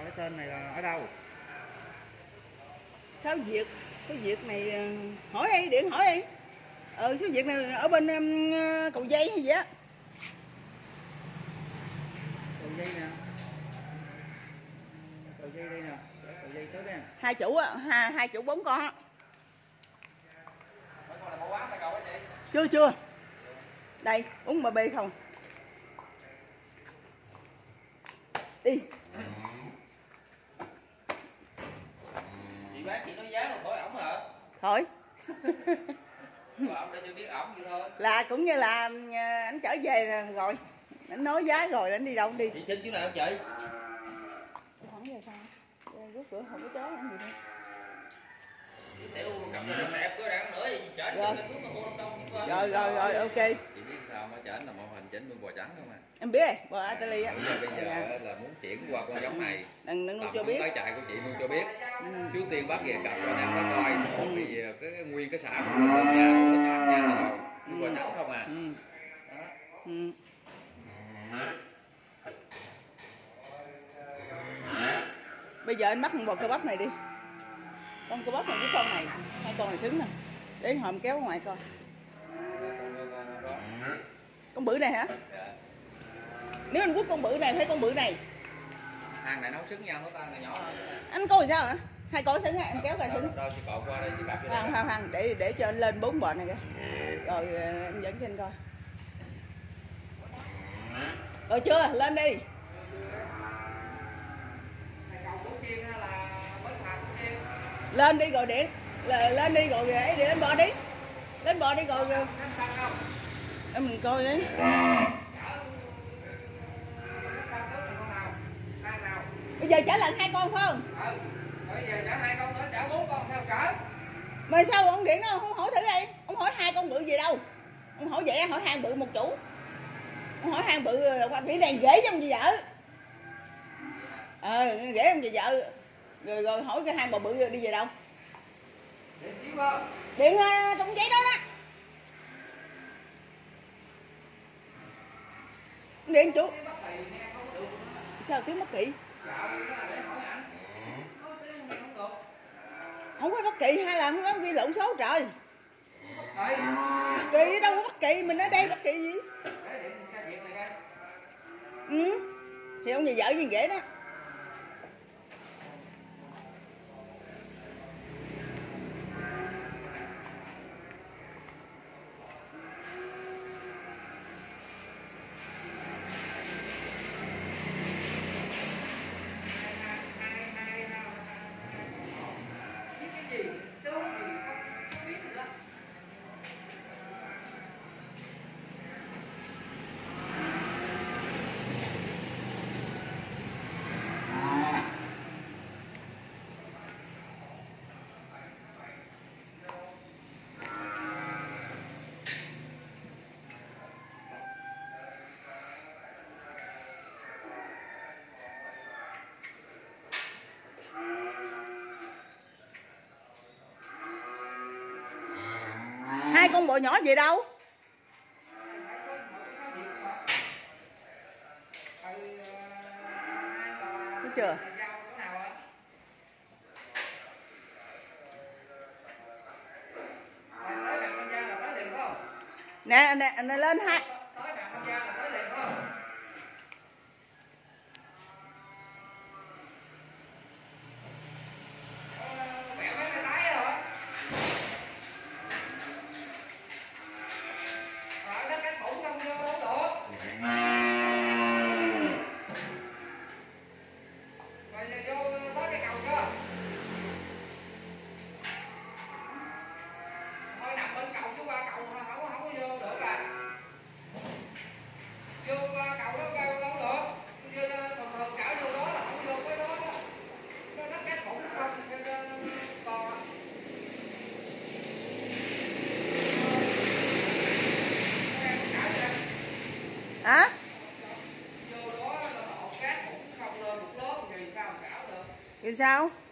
Cái tên này là ở đâu? Sao Việt, cái Việt này hỏi đi, điện hỏi đi. Số Việt này ở bên Cầu Dây hay gì á. Cầu Dây nè. Cầu Dây đây nè, Cầu Dây tới đây. Hai chủ á, hai chủ 4 con á. Chưa. Đây, uống bia không? Đi. Chị bán chị nói giá mà khỏi ổng hả? Thôi. Ổng để cho biết ổng vậy thôi. Là cũng như là anh trở về rồi, anh nói giá rồi anh đi đâu anh đi. Chị xin chỗ nào chị? Không giờ sao? Rút cửa không có chó làm gì đâu. Rồi, ok. Chị biết sao mà chở là màu hình chỉnh bên bò trắng không à? Em biết bò Italy á. Bây giờ là muốn chuyển qua con giống này. Đừng nuôi cho biết. Tới trại của chị nuôi cho biết. Trước tiên bắt về cặp cho em nó coi. Vì cái nguyên cái xã của nhà nó chọn nha rồi. Bò trắng không à? Bây giờ anh bắt con bò cơ bắp này đi. Con cơ bắp này với con này, hai con này xứng nè. Để hòm kéo ngoài coi. Con bự này hả? Dạ. Nếu anh quất con bự này hay con bự này? Hàng này nấu xứng nhau, nó tan này nhỏ hơn. Anh coi sao hả? Hai con xứng á, em kéo ra xứng. Đâu chị cột qua đây chị cặp cho Khoan, để cho anh lên 4 bò này kìa. Rồi em dẫn cho anh coi. Rồi chưa? Lên đi. Lên đi rồi điện. Lên đi rồi ấy để lên bò đi. Lên bò đi rồi. Em mình coi đi. Bây giờ chở lần 2 con phải không? Bây giờ chở 2 con nữa, chở 4 con sao chở? Mà sao ông điện nó không hỏi thử đi? Ông hỏi 2 con bự gì đâu? Ông hỏi vậy, hỏi 2 bự một chủ. Ông hỏi 2 bự qua cái này dễ cho ông gì vợ. Dễ ông gì vợ. Rồi hỏi cái 2 bò bự đi về đâu? Điện trong giấy đó đó. Điện chủ. Sao tiếng mất kỵ? Không có bất kỳ hay là không ghi lộn số trời. Kỳ đâu có bất kỳ, mình ở đây bất kỳ gì. Thì ông nhà vợ gì dễ đó. Hai con bò nhỏ gì đâu? Thấy chưa? Nè lên hai. Hả? Vì sao?